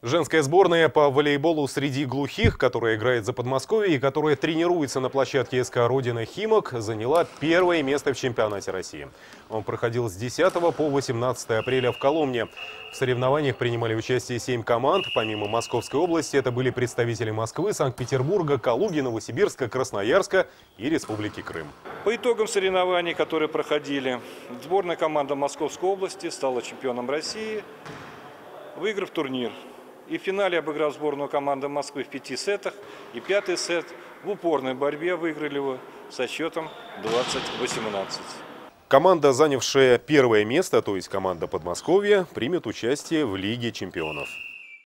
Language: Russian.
Женская сборная по волейболу среди глухих, которая играет за Подмосковье и которая тренируется на площадке СК «Родина» «Химок», заняла первое место в чемпионате России. Он проходил с 10 по 18 апреля в Коломне. В соревнованиях принимали участие 7 команд. Помимо Московской области, это были представители Москвы, Санкт-Петербурга, Калуги, Новосибирска, Красноярска и Республики Крым. По итогам соревнований, которые проходили, сборная команда Московской области стала чемпионом России, выиграв турнир. И в финале, обыграв сборную команды Москвы в 5 сетах, и 5-й сет в упорной борьбе выиграли его со счетом 20-18. Команда, занявшая первое место, то есть команда Подмосковья, примет участие в Лиге чемпионов.